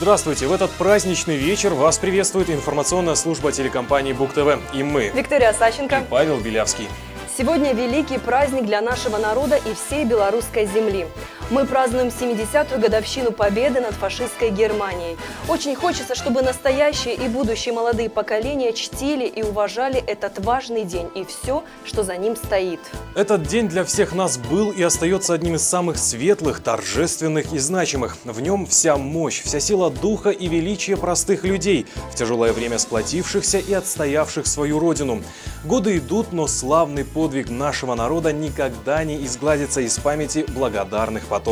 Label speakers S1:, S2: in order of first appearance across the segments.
S1: Здравствуйте! В этот праздничный вечер вас приветствует информационная служба телекомпании Бук ТВ. И мы,
S2: Виктория Сащенко
S1: и Павел Белявский.
S2: Сегодня великий праздник для нашего народа и всей белорусской земли. Мы празднуем 70-ю годовщину победы над фашистской Германией. Очень хочется, чтобы настоящие и будущие молодые поколения чтили и уважали этот важный день и все, что за ним стоит.
S1: Этот день для всех нас был и остается одним из самых светлых, торжественных и значимых. В нем вся мощь, вся сила духа и величие простых людей, в тяжелое время сплотившихся и отстоявших свою родину. Годы идут, но славный подвиг нашего народа никогда не изгладится из памяти благодарных потомков.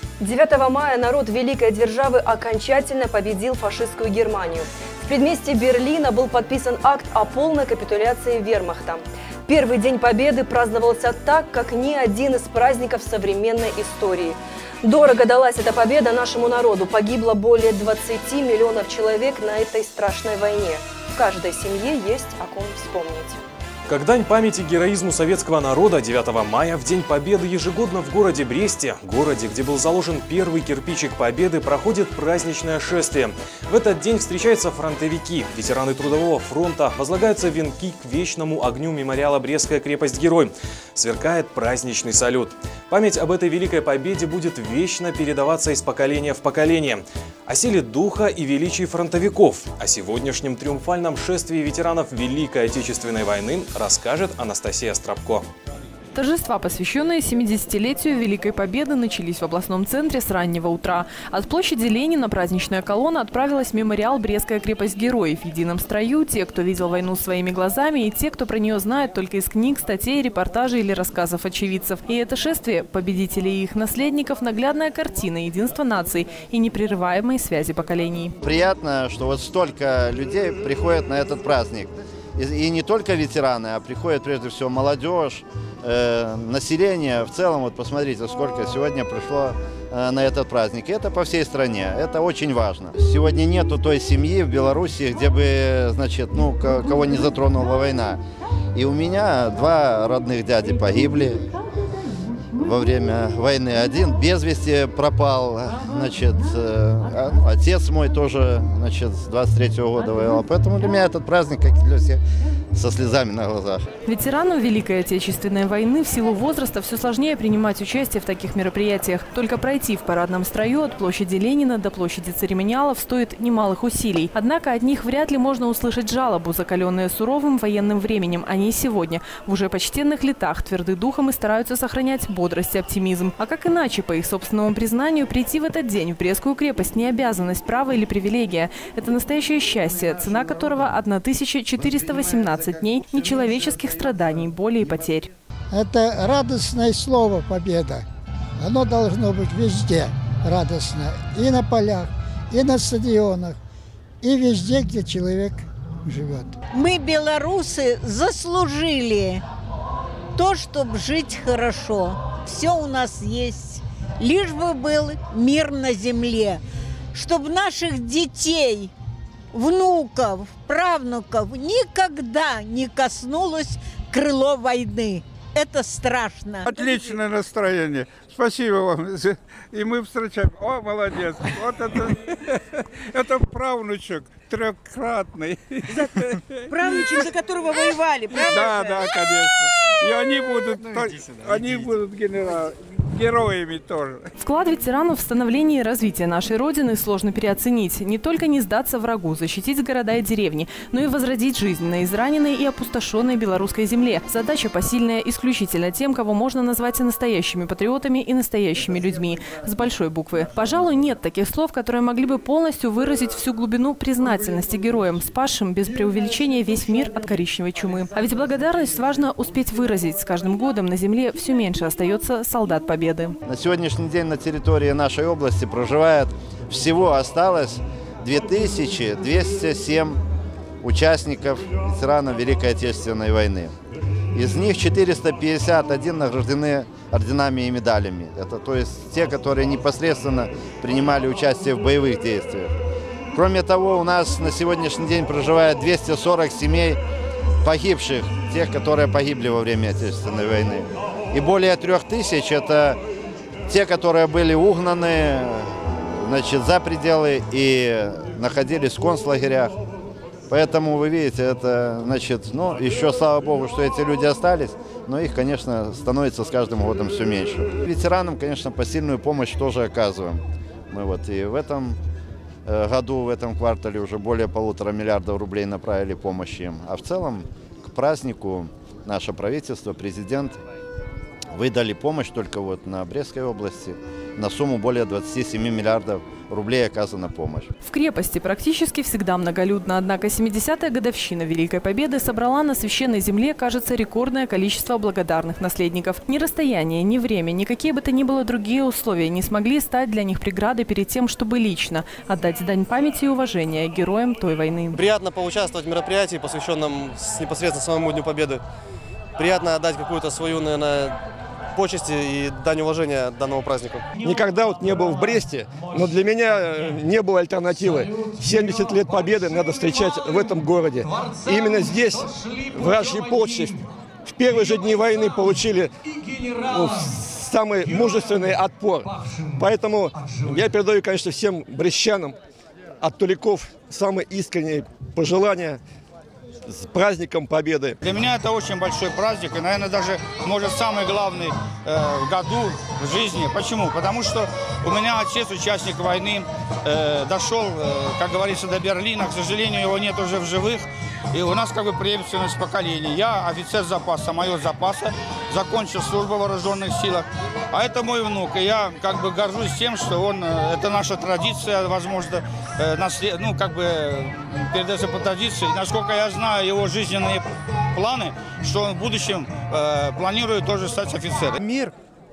S2: 9 мая народ великой державы окончательно победил фашистскую Германию. В предместье Берлина был подписан акт о полной капитуляции вермахта. Первый день победы праздновался так, как ни один из праздников современной истории. Дорого далась эта победа нашему народу. Погибло более 20 миллионов человек на этой страшной войне. В каждой семье есть о ком вспомнить.
S1: Как дань памяти героизму советского народа 9 мая в День Победы ежегодно в городе Бресте, городе, где был заложен первый кирпичик Победы, проходит праздничное шествие. В этот день встречаются фронтовики, ветераны Трудового фронта, возлагаются венки к вечному огню мемориала «Брестская крепость-герой». Сверкает праздничный салют. Память об этой великой победе будет вечно передаваться из поколения в поколение. О силе духа и величии фронтовиков, о сегодняшнем триумфальном шествии ветеранов Великой Отечественной войны расскажет Анастасия Стропко.
S3: Торжества, посвященные 70-летию Великой Победы, начались в областном центре с раннего утра. От площади Ленина праздничная колонна отправилась в мемориал «Брестская крепость-герой». В едином строю те, кто видел войну своими глазами, и те, кто про нее знает только из книг, статей, репортажей или рассказов очевидцев. И это шествие победителей и их наследников – наглядная картина единства наций и непрерываемой связи поколений.
S4: Приятно, что вот столько людей приходят на этот праздник. И не только ветераны, а приходят прежде всего молодежь, население в целом. Вот посмотрите, сколько сегодня пришло на этот праздник. И это по всей стране. Это очень важно. Сегодня нету той семьи в Беларуси, где бы, значит, кого не затронула война. И у меня 2 родных дяди погибли во время войны. Один без вести пропал, значит, отец мой тоже, значит, с 23-го года воевал. Поэтому для меня этот праздник, как и для всех, со слезами на глазах.
S3: Ветерану Великой Отечественной войны в силу возраста все сложнее принимать участие в таких мероприятиях. Только пройти в парадном строю от площади Ленина до площади Церемониалов стоит немалых усилий. Однако от них вряд ли можно услышать жалобу, закаленные суровым военным временем. Они сегодня в уже почтенных летах тверды духом и стараются сохранять бодрость и оптимизм. А как иначе, по их собственному признанию, прийти в этот день в Брестскую крепость не обязанность, право или привилегия. Это настоящее счастье, цена которого 1418 дней нечеловеческих страданий, боли и потерь.
S5: Это радостное слово «победа». Оно должно быть везде радостно. И на полях, и на стадионах, и везде, где человек живет.
S6: Мы, белорусы, заслужили то, чтобы жить хорошо. Все у нас есть. Лишь бы был мир на земле. Чтобы наших детей, внуков, правнуков никогда не коснулось крыло войны. Это страшно.
S7: Отличное настроение. Спасибо вам. И мы встречаем. О, молодец. Вот это правнучек трехкратный.
S6: Правнучек, за которого воевали, правда?
S7: Да, конечно. И они будут героями тоже.
S3: Вклад ветеранов в становление и развитие нашей Родины сложно переоценить. Не только не сдаться врагу, защитить города и деревни, но и возродить жизнь на израненной и опустошенной белорусской земле. Задача посильная исключительно тем, кого можно назвать настоящими патриотами и настоящими людьми. С большой буквы. Пожалуй, нет таких слов, которые могли бы полностью выразить всю глубину признательности героям, спасшим без преувеличения весь мир от коричневой чумы. А ведь благодарность важно успеть выразить. С каждым годом на земле все меньше остается солдат победы.
S4: На сегодняшний день на территории нашей области проживает, всего осталось 2207 участников ветеранов Великой Отечественной войны. Из них 451 награждены орденами и медалями. Это то есть те, которые непосредственно принимали участие в боевых действиях. Кроме того, у нас на сегодняшний день проживает 240 семей погибших, тех, которые погибли во время Отечественной войны. И более 3000 – это те, которые были угнаны значит, за пределы и находились в концлагерях. Поэтому вы видите, это, значит, ну, еще слава богу, что эти люди остались, но их, конечно, становится с каждым годом все меньше. Ветеранам, конечно, посильную помощь тоже оказываем. Мы вот и в этом году, в этом квартале уже более 1,5 миллиарда рублей направили помощи им. А в целом к празднику наше правительство, президент выдали помощь только вот на Брестской области. На сумму более 27 миллиардов рублей оказана помощь.
S3: В крепости практически всегда многолюдно, однако 70-я годовщина Великой Победы собрала на священной земле, кажется, рекордное количество благодарных наследников. Ни расстояние, ни время, ни какие бы то ни было другие условия не смогли стать для них преградой перед тем, чтобы лично отдать дань памяти и уважения героям той войны.
S8: Приятно поучаствовать в мероприятии, посвященном непосредственно самому Дню Победы. Приятно отдать какую-то свою, наверное, почести и дань уважения данному празднику.
S9: Никогда вот не был в Бресте, но для меня не было альтернативы. 70 лет Победы надо встречать в этом городе. И именно здесь вражьи полчища в первые же дни войны получили самый мужественный отпор. Поэтому я передаю, конечно, всем брестчанам от туликов самые искренние пожелания с праздником Победы.
S10: Для меня это очень большой праздник и, наверное, даже, может, самый главный в году в жизни. Почему? Потому что у меня отец, участник войны, дошел, как говорится, до Берлина. К сожалению, его нет уже в живых. И у нас как бы преемственность поколений. Я офицер запаса, майор запаса, закончил службу в вооруженных силах. А это мой внук. И я как бы горжусь тем, что он, это наша традиция, возможно, ну, как бы передается по традиции. И, насколько я знаю его жизненные планы, что он в будущем планирует тоже стать офицером.
S11: Мир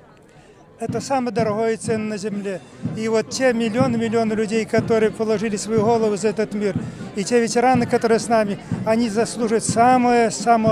S11: – это самое дорогое и ценное на земле. И вот те миллионы людей, которые положили свою голову за этот мир, и те ветераны, которые с нами, они заслуживают самое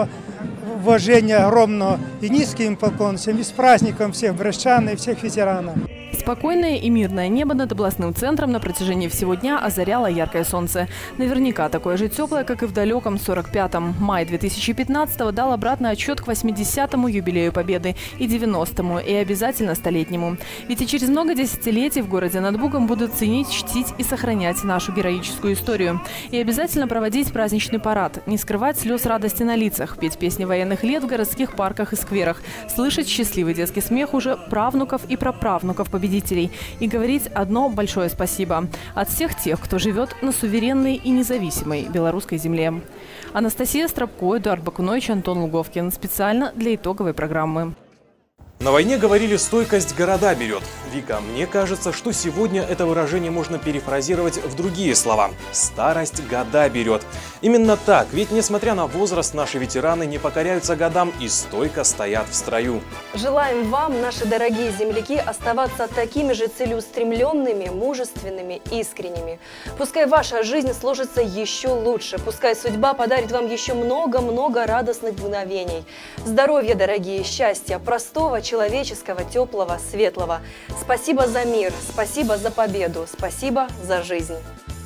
S11: уважения огромного. И низкий им поклон всем, и с праздником всех брестчан и всех ветеранов.
S3: Спокойное и мирное небо над областным центром на протяжении всего дня озаряло яркое солнце. Наверняка такое же теплое, как и в далеком 45-м. Май 2015-го дал обратный отчет к 80-му юбилею Победы и 90-му, и обязательно 100-летнему. Ведь и через много десятилетий в городе над Бугом будут ценить, чтить и сохранять нашу героическую историю. И обязательно проводить праздничный парад, не скрывать слез радости на лицах, петь песни военных лет в городских парках и скверах, слышать счастливый детский смех уже правнуков и праправнуков победителей и говорить одно большое спасибо от всех тех, кто живет на суверенной и независимой белорусской земле. Анастасия Стропко, Эдуард Бакунович, Антон Луговкин. Специально для итоговой программы.
S1: На войне говорили, стойкость города берет. Вика, мне кажется, что сегодня это выражение можно перефразировать в другие слова. Старость года берет. Именно так, ведь несмотря на возраст, наши ветераны не покоряются годам и стойко стоят в строю.
S2: Желаем вам, наши дорогие земляки, оставаться такими же целеустремленными, мужественными, искренними. Пускай ваша жизнь сложится еще лучше, пускай судьба подарит вам еще много-много радостных мгновений. Здоровья, дорогие, счастья, простого, человеческого, теплого, светлого. Спасибо за мир, спасибо за победу, спасибо за жизнь.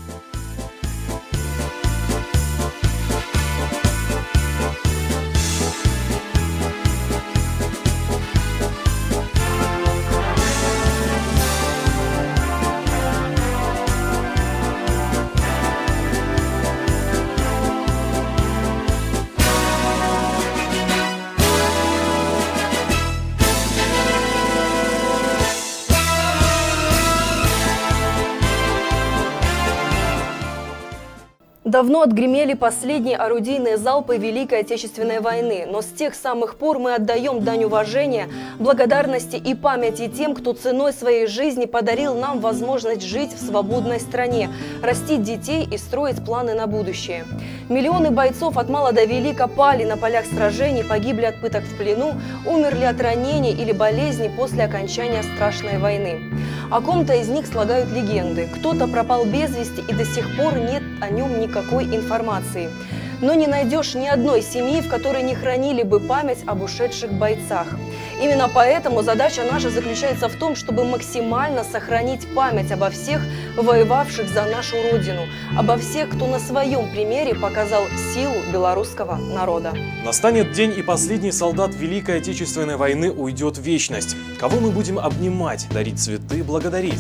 S2: Давно отгремели последние орудийные залпы Великой Отечественной войны, но с тех самых пор мы отдаем дань уважения, благодарности и памяти тем, кто ценой своей жизни подарил нам возможность жить в свободной стране, растить детей и строить планы на будущее. Миллионы бойцов от мала до велика пали на полях сражений, погибли от пыток в плену, умерли от ранений или болезней после окончания страшной войны. О ком-то из них слагают легенды, кто-то пропал без вести и до сих пор нет о нем никакой информации. Но не найдешь ни одной семьи, в которой не хранили бы память об ушедших бойцах. Именно поэтому задача наша заключается в том, чтобы максимально сохранить память обо всех воевавших за нашу Родину, обо всех, кто на своем примере показал силу белорусского народа.
S1: Настанет день, и последний солдат Великой Отечественной войны уйдет в вечность. Кого мы будем обнимать, дарить цветы, благодарить?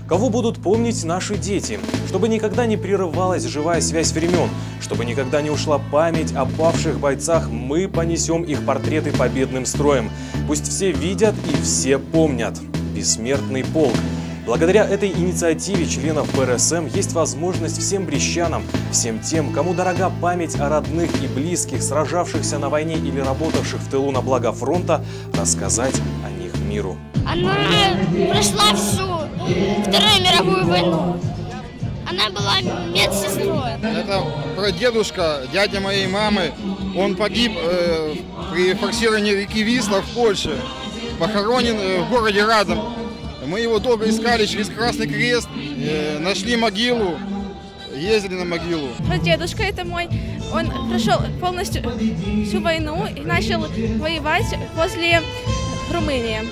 S1: Кого будут помнить наши дети? Чтобы никогда не прерывалась живая связь времен, чтобы никогда не ушла память о павших бойцах, мы понесем их портреты победным строем. Пусть все видят и все помнят. Бессмертный полк. Благодаря этой инициативе членов БРСМ есть возможность всем брестчанам, всем тем, кому дорога память о родных и близких, сражавшихся на войне или работавших в тылу на благо фронта, рассказать о них миру.
S12: Она прошла всю Вторую мировую войну. Она была медсестрой.
S13: Это прадедушка, дядя моей мамы. Он погиб при форсировании реки Висла в Польше. Похоронен в городе Радом. Мы его долго искали через Красный Крест, нашли могилу, ездили на могилу.
S14: Прадедушка это мой. Он прошел полностью всю войну и начал воевать возле Румынии.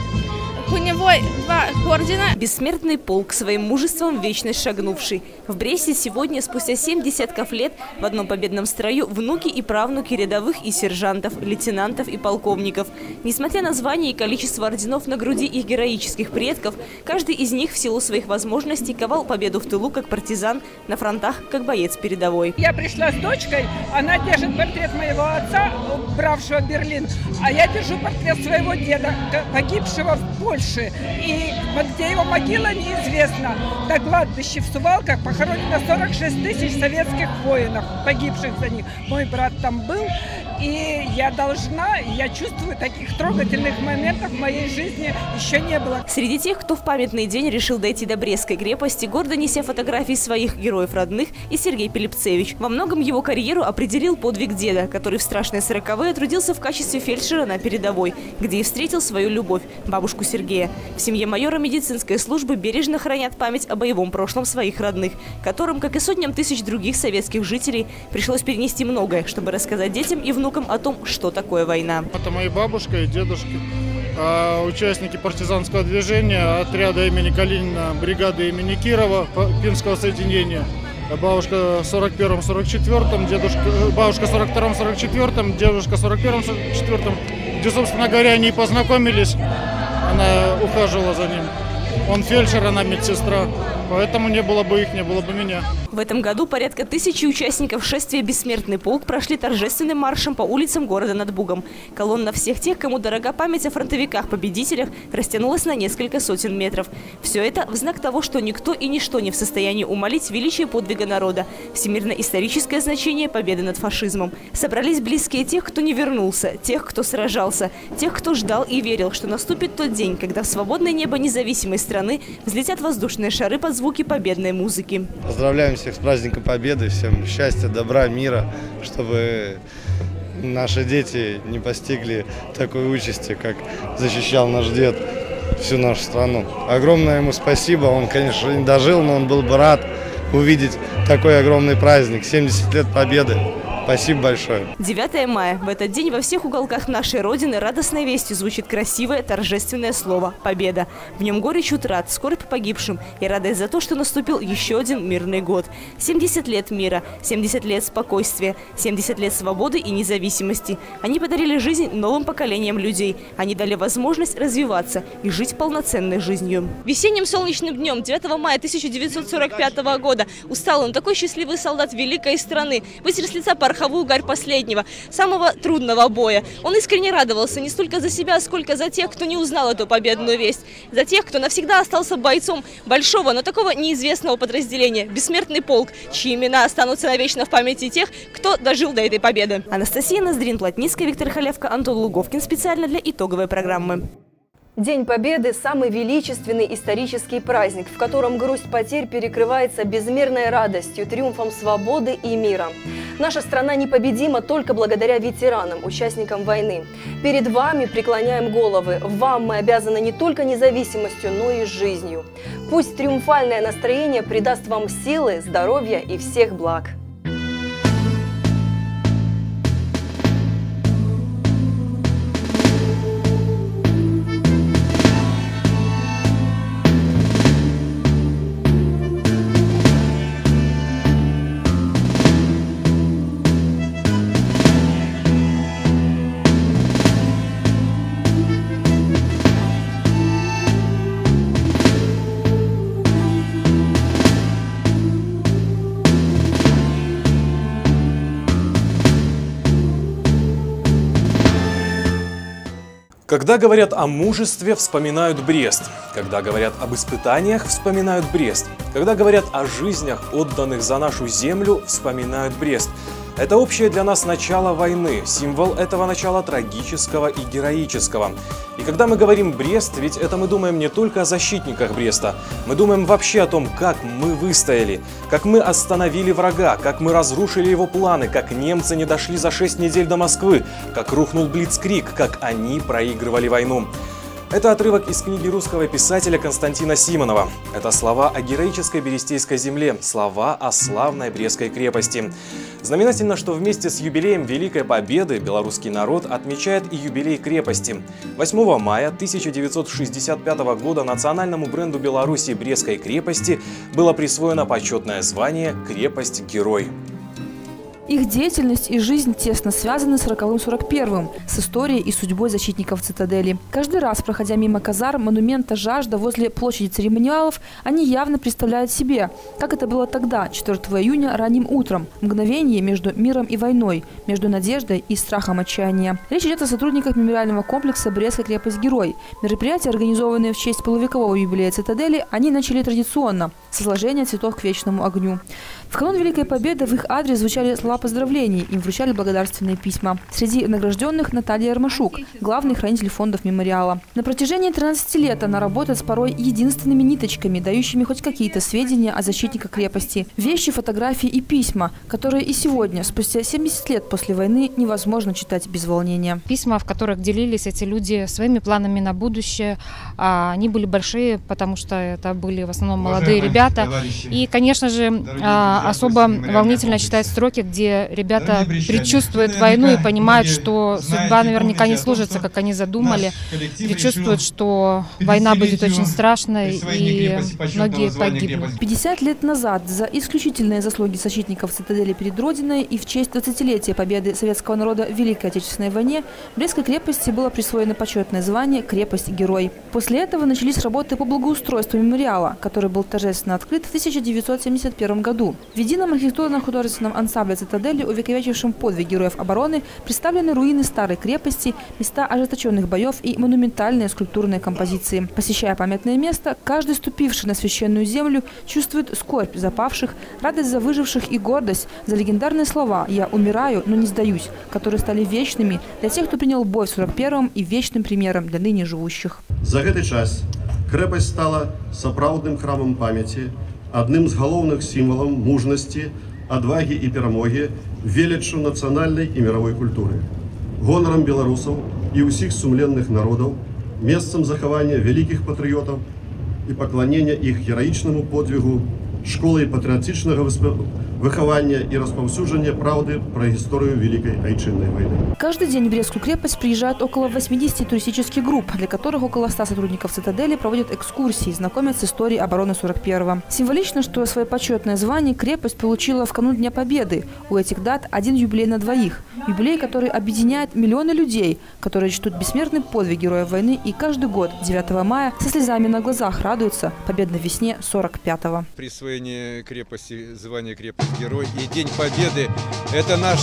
S14: У него 2 ордена.
S3: Бессмертный полк, своим мужеством в вечность шагнувший. В Бресте сегодня, спустя 7 десятков лет, в одном победном строю внуки и правнуки рядовых и сержантов, лейтенантов и полковников. Несмотря на звание и количество орденов на груди их героических предков, каждый из них в силу своих возможностей ковал победу в тылу как партизан, на фронтах как боец передовой.
S6: Я пришла с дочкой, она держит портрет моего отца, бравшего Берлин, а я держу портрет своего деда, погибшего в Польше. И где его могила, неизвестно. На кладбище в Сувалках похоронено 46 тысяч советских воинов, погибших за них. Мой брат там был, и я чувствую, таких трогательных моментов в моей жизни еще не было.
S3: Среди тех, кто в памятный день решил дойти до Брестской крепости, гордо неся фотографии своих героев родных, и Сергей Пилипцевич. Во многом его карьеру определил подвиг деда, который в страшные 40-е трудился в качестве фельдшера на передовой, где и встретил свою любовь – бабушку Сергея. В семье майора медицинской службы бережно хранят память о боевом прошлом своих родных, которым, как и сотням тысяч других советских жителей, пришлось перенести многое, чтобы рассказать детям и внукам о том, что такое война.
S15: Это моя бабушка и дедушка, участники партизанского движения, отряда имени Калинина, бригады имени Кирова, Пинского соединения. Бабушка в 41-м, 44-м, бабушка в 42-м, 44-м, дедушка в 41-м, 44-м, где, собственно говоря, они познакомились. Она ухаживала за ним. Он фельдшер, она медсестра. Поэтому не было бы их, не было бы меня.
S3: В этом году порядка 1000 участников шествия «Бессмертный полк» прошли торжественным маршем по улицам города над Бугом. Колонна всех тех, кому дорога память о фронтовиках-победителях, растянулась на несколько сотен метров. Все это в знак того, что никто и ничто не в состоянии умалить величие подвига народа, всемирно-историческое значение победы над фашизмом. Собрались близкие тех, кто не вернулся, тех, кто сражался, тех, кто ждал и верил, что наступит тот день, когда в свободное небо независимой страны взлетят воздушные шары под звуки победной музыки.
S8: Поздравляем всех с праздником Победы, всем счастья, добра, мира, чтобы наши дети не постигли такой участи, как защищал наш дед всю нашу страну. Огромное ему спасибо, он, конечно, не дожил, но он был бы рад увидеть такой огромный праздник, 70 лет Победы. Спасибо большое.
S3: 9 мая. В этот день во всех уголках нашей Родины радостной вестью звучит красивое торжественное слово «Победа». В нем горечь утрат, скорбь погибшим и радость за то, что наступил еще один мирный год. 70 лет мира, 70 лет спокойствия, 70 лет свободы и независимости. Они подарили жизнь новым поколениям людей. Они дали возможность развиваться и жить полноценной жизнью. Весенним солнечным днем 9 мая 1945 года усталый, но такой счастливый солдат великой страны вытер с лица пороховую гарь последнего, самого трудного боя. Он искренне радовался не столько за себя, сколько за тех, кто не узнал эту победную весть. За тех, кто навсегда остался бойцом большого, но такого неизвестного подразделения – «Бессмертный полк», чьи имена останутся навечно в памяти тех, кто дожил до этой победы. Анастасия Ноздрин-Плотницкая, Виктор Халявка, Антон Луговкин. Специально для итоговой программы.
S2: День Победы – самый величественный исторический праздник, в котором грусть потерь перекрывается безмерной радостью, триумфом свободы и мира. Наша страна непобедима только благодаря ветеранам, участникам войны. Перед вами преклоняем головы. Вам мы обязаны не только независимостью, но и жизнью. Пусть триумфальное настроение придаст вам силы, здоровья и всех благ.
S1: Когда говорят о мужестве, вспоминают Брест. Когда говорят об испытаниях, вспоминают Брест. Когда говорят о жизнях, отданных за нашу землю, вспоминают Брест. Это общее для нас начало войны, символ этого начала трагического и героического. И когда мы говорим «Брест», ведь это мы думаем не только о защитниках Бреста. Мы думаем вообще о том, как мы выстояли, как мы остановили врага, как мы разрушили его планы, как немцы не дошли за 6 недель до Москвы, как рухнул Блицкриг, как они проигрывали войну. Это отрывок из книги русского писателя Константина Симонова. Это слова о героической берестейской земле, слова о славной Брестской крепости. Знаменательно, что вместе с юбилеем Великой Победы белорусский народ отмечает и юбилей крепости. 8 мая 1965 года национальному бренду Беларуси Брестской крепости было присвоено почетное звание «Крепость-герой».
S3: Их деятельность и жизнь тесно связаны с 40-41-м, с историей и судьбой защитников цитадели. Каждый раз, проходя мимо казарм монумента «Жажда» возле площади церемониалов, они явно представляют себе, как это было тогда, 4 июня ранним утром, мгновение между миром и войной, между надеждой и страхом отчаяния. Речь идет о сотрудниках мемориального комплекса «Брестская крепость-герой». Мероприятия, организованные в честь полувекового юбилея цитадели, они начали традиционно – с изложения цветов к вечному огню. В канун Великой Победы в их адрес звучали слова поздравлений, им вручали благодарственные письма. Среди награжденных Наталья Ермашук, главный хранитель фондов мемориала. На протяжении 13 лет она работает с порой единственными ниточками, дающими хоть какие-то сведения о защитниках крепости. Вещи, фотографии и письма, которые и сегодня, спустя 70 лет после войны, невозможно читать без волнения.
S16: Письма, в которых делились эти люди своими планами на будущее, они были большие, потому что это были в основном молодые ребята. И, конечно же, особо волнительно читать строки, где ребята предчувствуют войну и понимают, что судьба наверняка не сложится, как они задумали. Предчувствуют, что война будет очень страшной и многие погибнут.
S3: 50 лет назад за исключительные заслуги защитников цитадели перед Родиной и в честь 20-летия победы советского народа в Великой Отечественной войне Брестской крепости было присвоено почетное звание «Крепость-герой». После этого начались работы по благоустройству мемориала, который был торжественно открыт в 1971 году. В едином архитектурно-художественном ансамбле цитадели, увековечившем подвиг героев обороны, представлены руины старой крепости, места ожесточенных боев и монументальные скульптурные композиции. Посещая памятное место, каждый, ступивший на священную землю, чувствует скорбь за павших, радость за выживших и гордость за легендарные слова «Я умираю, но не сдаюсь», которые стали вечными для тех, кто принял бой в 41-м и вечным примером для ныне живущих.
S17: За гэты час крэпасць стала сапраўдным храмам памяці, адным з галоўных сімвалаў мужнасці, адвагі і перамогі, веліччу нацыянальнай і мировой культуры, гонарам беларусаў і ўсіх сумленных народаў, месцам захавання вялікіх патрыётаў і пакланення іх гераічнаму подвігу, школай патрыятычнага выхавання и распаўсюджання правды про историю Великой Отечественной войны.
S3: Каждый день в Брестскую крепость приезжают около 80 туристических групп, для которых около 100 сотрудников цитадели проводят экскурсии, знакомят с историей обороны 41-го. Символично, что свое почетное звание крепость получила в канун Дня Победы. У этих дат один юбилей на двоих. Юбилей, который объединяет миллионы людей, которые чтут бессмертный подвиг героев войны и каждый год 9 мая со слезами на глазах радуются победной весне 45-го.
S18: Присвоение крепости, звания крепость-герой и День Победы – это наш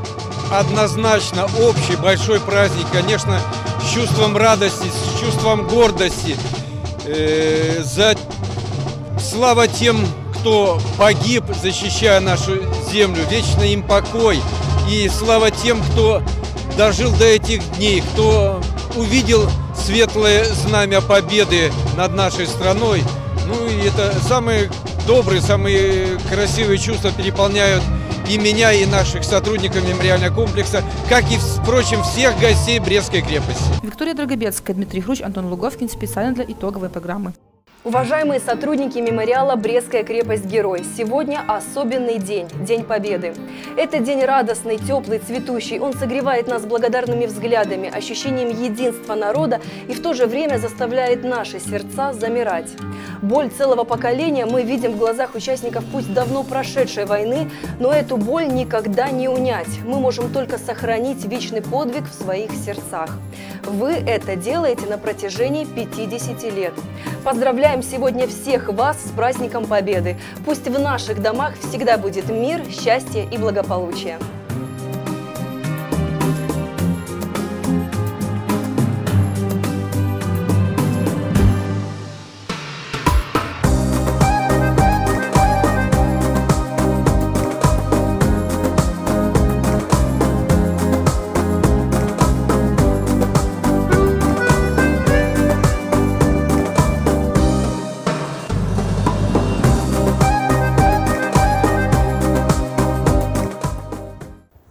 S18: однозначно общий большой праздник, конечно, с чувством радости, с чувством гордости. Слава тем, кто погиб, защищая нашу землю, вечный им покой. И слава тем, кто дожил до этих дней, кто увидел светлое знамя победы над нашей страной. Ну и это самые добрые, самые красивые чувства переполняют и меня, и наших сотрудников мемориального комплекса, как и, впрочем, всех гостей Брестской крепости.
S3: Виктория Драгобецкая, Дмитрий Хрущ, Антон Луговкин. Специально для итоговой программы.
S2: Уважаемые сотрудники мемориала «Брестская крепость-герой», сегодня особенный день – День Победы. Это день радостный, теплый, цветущий. Он согревает нас благодарными взглядами, ощущением единства народа и в то же время заставляет наши сердца замирать. Боль целого поколения мы видим в глазах участников пусть давно прошедшей войны, но эту боль никогда не унять. Мы можем только сохранить вечный подвиг в своих сердцах. Вы это делаете на протяжении 50 лет. Поздравляем сегодня всех вас с праздником Победы. Пусть в наших домах всегда будет мир, счастье и благополучие.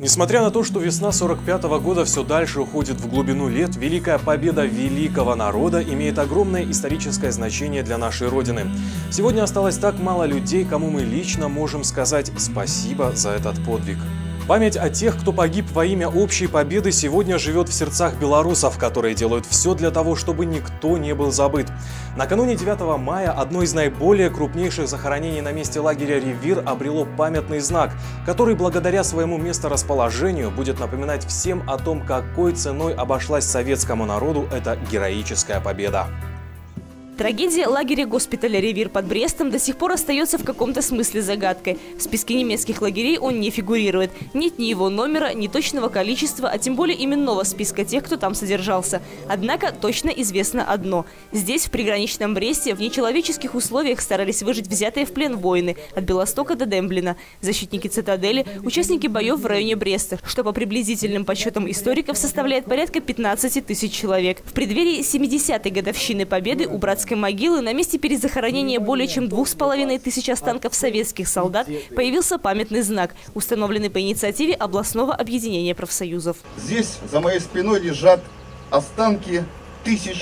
S1: Несмотря на то, что весна 45-го года все дальше уходит в глубину лет, Великая Победа великого народа имеет огромное историческое значение для нашей Родины. Сегодня осталось так мало людей, кому мы лично можем сказать спасибо за этот подвиг. Память о тех, кто погиб во имя общей победы, сегодня живет в сердцах белорусов, которые делают все для того, чтобы никто не был забыт. Накануне 9 мая одно из наиболее крупнейших захоронений на месте лагеря «Ревир» обрело памятный знак, который благодаря своему месторасположению будет напоминать всем о том, какой ценой обошлась советскому народу эта героическая победа.
S19: Трагедия лагеря госпиталя «Ревир» под Брестом до сих пор остается в каком-то смысле загадкой. В списке немецких лагерей он не фигурирует. Нет ни его номера, ни точного количества, а тем более именного списка тех, кто там содержался. Однако точно известно одно. Здесь, в приграничном Бресте, в нечеловеческих условиях старались выжить взятые в плен воины от Белостока до Демблина, защитники цитадели, участники боев в районе Бреста, что по приблизительным подсчетам историков составляет порядка 15 тысяч человек. В преддверии 70-й годовщины Победы у братской могилы на месте перезахоронения более чем 2500 останков советских солдат появился памятный знак, установленный по инициативе областного объединения профсоюзов.
S20: Здесь за моей спиной лежат останки тысяч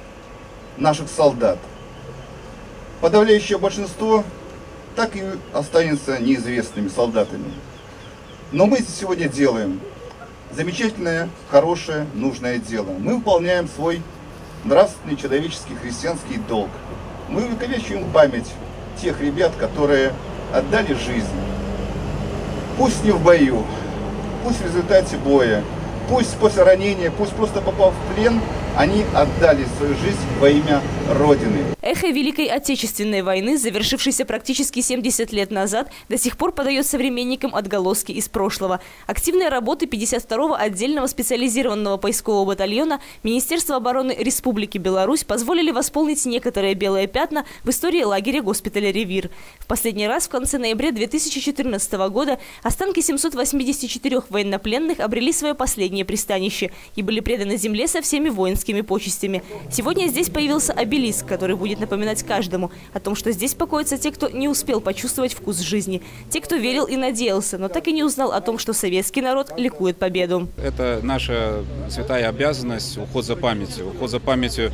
S20: наших солдат. Подавляющее большинство так и останется неизвестными солдатами. Но мы сегодня делаем замечательное, хорошее, нужное дело. Мы выполняем свой нравственный, человеческий, христианский долг. Мы увековечиваем память тех ребят, которые отдали жизнь. Пусть не в бою, пусть в результате боя, пусть после ранения, пусть просто попав в плен, они отдали свою жизнь во имя Родины.
S19: Эхо Великой Отечественной войны, завершившейся практически 70 лет назад, до сих пор подает современникам отголоски из прошлого. Активные работы 52-го отдельного специализированного поискового батальона Министерства обороны Республики Беларусь позволили восполнить некоторые белые пятна в истории лагеря госпиталя «Ревир». В последний раз в конце ноября 2014 года останки 784 военнопленных обрели свое последнее пристанище и были преданы земле со всеми воинскими почестями. Сегодня здесь появился обелиск, который будет напоминать каждому о том, что здесь покоятся те, кто не успел почувствовать вкус жизни, те, кто верил и надеялся, но так и не узнал о том, что советский народ ликует победу.
S21: Это наша святая обязанность, уход за памятью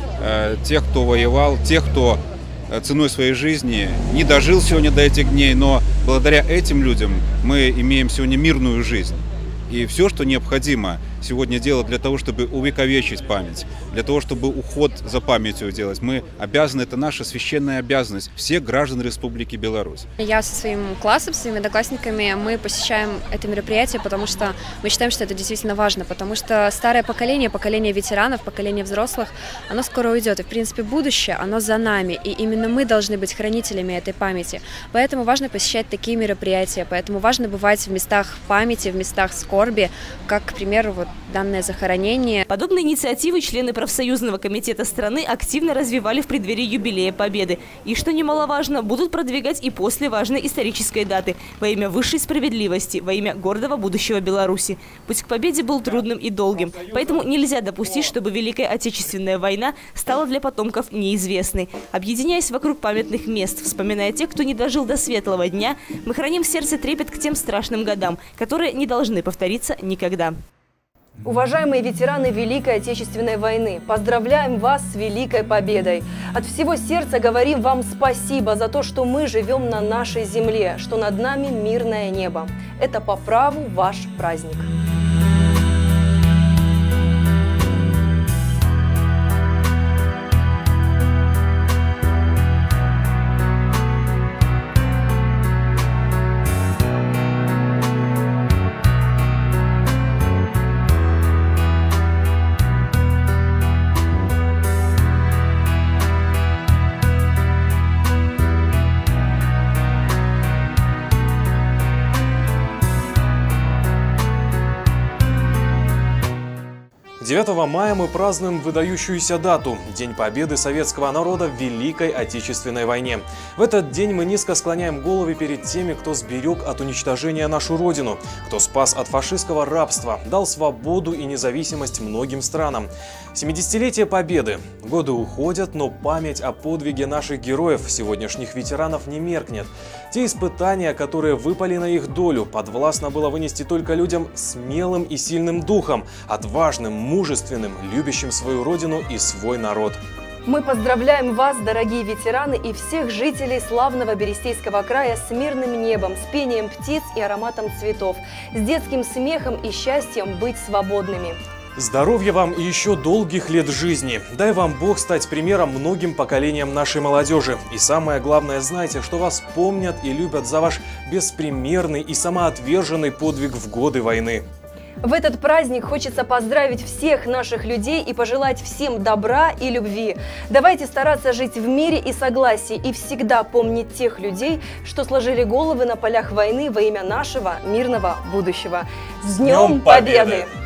S21: тех, кто воевал, тех, кто ценой своей жизни не дожил сегодня до этих дней, но благодаря этим людям мы имеем сегодня мирную жизнь. И все, что необходимо сегодня делать для того, чтобы увековечить память, для того, чтобы уход за памятью делать, мы обязаны, это наша священная обязанность всех граждан Республики Беларусь.
S22: Я со своим классом, со своими одноклассниками, мы посещаем это мероприятие, потому что мы считаем, что это действительно важно, потому что старое поколение, поколение ветеранов, поколение взрослых, оно скоро уйдет, и в принципе будущее, оно за нами, и именно мы должны быть хранителями этой памяти. Поэтому важно посещать такие мероприятия, поэтому важно бывать в местах памяти, в местах скорби, как, к примеру, вот данное захоронение.
S19: Подобные инициативы члены профсоюзного комитета страны активно развивали в преддверии юбилея Победы. И, что немаловажно, будут продвигать и после важной исторической даты во имя высшей справедливости, во имя гордого будущего Беларуси. Путь к победе был трудным и долгим, поэтому нельзя допустить, чтобы Великая Отечественная война стала для потомков неизвестной. Объединяясь вокруг памятных мест, вспоминая тех, кто не дожил до светлого дня, мы храним в сердце трепет к тем страшным годам, которые не должны повториться никогда.
S2: Уважаемые ветераны Великой Отечественной войны, поздравляем вас с Великой Победой! От всего сердца говорим вам спасибо за то, что мы живем на нашей земле, что над нами мирное небо. Это по праву ваш праздник.
S1: 9 мая мы празднуем выдающуюся дату – День победы советского народа в Великой Отечественной войне. В этот день мы низко склоняем головы перед теми, кто сберег от уничтожения нашу Родину, кто спас от фашистского рабства, дал свободу и независимость многим странам. 70-летие Победы. Годы уходят, но память о подвиге наших героев, сегодняшних ветеранов, не меркнет. Те испытания, которые выпали на их долю, подвластно было вынести только людям смелым и сильным духом, отважным, мужественным, любящим свою родину и свой народ.
S2: Мы поздравляем вас, дорогие ветераны, и всех жителей славного Берестейского края с мирным небом, с пением птиц и ароматом цветов, с детским смехом и счастьем быть свободными.
S1: Здоровья вам и еще долгих лет жизни. Дай вам Бог стать примером многим поколениям нашей молодежи. И самое главное, знайте, что вас помнят и любят за ваш беспримерный и самоотверженный подвиг в годы войны.
S2: В этот праздник хочется поздравить всех наших людей и пожелать всем добра и любви. Давайте стараться жить в мире и согласии и всегда помнить тех людей, что сложили головы на полях войны во имя нашего мирного будущего. С Днем Победы!